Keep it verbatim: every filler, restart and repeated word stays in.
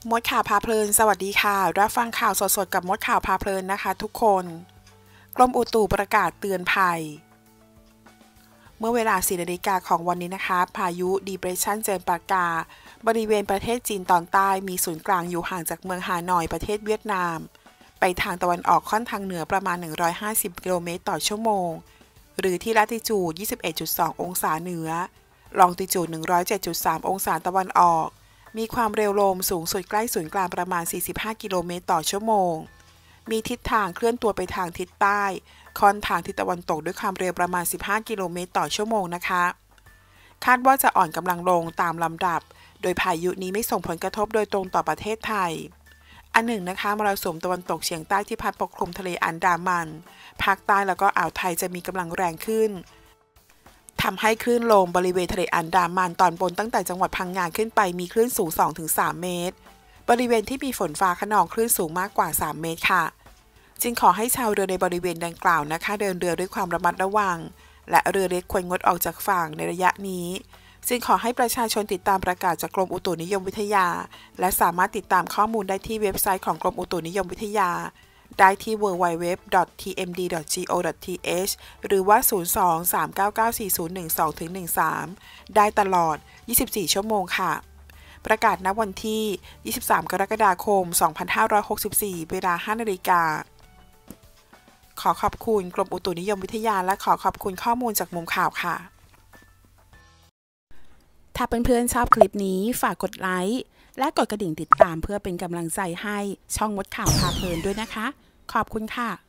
มดข่าวพาเพลินสวัสดีค่ะรับฟังข่าวสดๆกับมดข่าวพาเพลินนะคะทุกคนกรมอุตุประกาศเตือนภัยเมื่อเวลาสี่นาฬิกาของวันนี้นะคะพายุ Depression เจินปากาบริเวณประเทศจีนตอนใต้มีศูนย์กลางอยู่ห่างจากเมืองฮานอยประเทศเวียดนามไปทางตะวันออกค่อนทางเหนือประมาณหนึ่งร้อยห้าสิบกิโลเมตรต่อชั่วโมงหรือที่ลัติจูด ยี่สิบเอ็ดจุดสอง องศาเหนือลองติจูด หนึ่งร้อยเจ็ดจุดสาม องศาตะวันออกมีความเร็วลมสูงสุดใกล้ศูนย์กลางประมาณสี่สิบห้ากิโลเมตรต่อชั่วโมงมีทิศทางเคลื่อนตัวไปทางทิศใต้ค่อนทางทิศตะวันตกด้วยความเร็วประมาณสิบห้ากิโลเมตรต่อชั่วโมงนะคะคาดว่าจะอ่อนกำลังลงตามลำดับโดยพายุนี้ไม่ส่งผลกระทบโดยตรงต่อประเทศไทยอันหนึ่งนะคะมรสุมตะวันตกเฉียงใต้ที่พัดปกคลุมทะเลอันดามันภาคใต้แล้วก็อ่าวไทยจะมีกำลังแรงขึ้นทำให้คลื่นลมบริเวณทะเลอันดามันตอนบนตั้งแต่จังหวัดพังงาขึ้นไปมีคลื่นสูง สองถึงสาม เมตรบริเวณที่มีฝนฟ้าคะนองคลื่นสูงมากกว่าสามเมตรค่ะจึงขอให้ชาวเรือในบริเวณดังกล่าวนะคะเดินเรือด้วยความระมัดระวังและเรือเล็กควรงดออกจากฝั่งในระยะนี้จึงขอให้ประชาชนติดตามประกาศจากกรมอุตุนิยมวิทยาและสามารถติดตามข้อมูลได้ที่เว็บไซต์ของกรมอุตุนิยมวิทยาได้ที่ ดับเบิลยู ดับเบิลยู ดับเบิลยู ดอท ที เอ็ม ดี ดอท จี โอ ดอท ที เอช หรือว่า ศูนย์ สอง สาม เก้า เก้า สี่ ศูนย์ หนึ่ง สอง หนึ่ง สาม ได้ตลอด ยี่สิบสี่ ชั่วโมงค่ะประกาศณวันที่ ยี่สิบสาม กรกฎาคม สองพันห้าร้อยหกสิบสี่ เวลา ห้า นาฬิกาขอขอบคุณกรมอุตุนิยมวิทยาและขอขอบคุณข้อมูลจากมุมข่าวค่ะถ้าเพื่อนๆชอบคลิปนี้ฝากกดไลค์และกดกระดิ่งติดตามเพื่อเป็นกำลังใจให้ช่องมดข่าวพาเพลินด้วยนะคะขอบคุณค่ะ